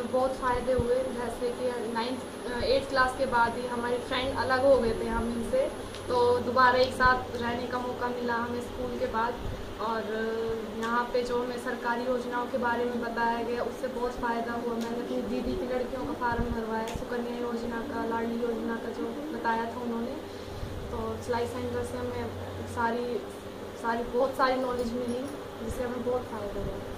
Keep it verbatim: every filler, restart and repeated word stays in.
हमें बहुत फ़ायदे हुए। जैसे कि नाइन्थ एट्थ क्लास के बाद ही हमारे फ्रेंड अलग हो गए थे हम इनसे, तो दोबारा एक साथ रहने का मौका मिला हमें स्कूल के बाद। और यहाँ पे जो हमें सरकारी योजनाओं के बारे में बताया गया उससे बहुत फ़ायदा हुआ। मैंने अपनी दीदी की लड़कियों का फार्म भरवाया, सुकन्या योजना का, लाडली योजना का जो बताया था उन्होंने। तो सिलाई सेंटर से हमें सारी सारी बहुत सारी नॉलेज मिली, जिससे हमें बहुत फ़ायदा हुआ।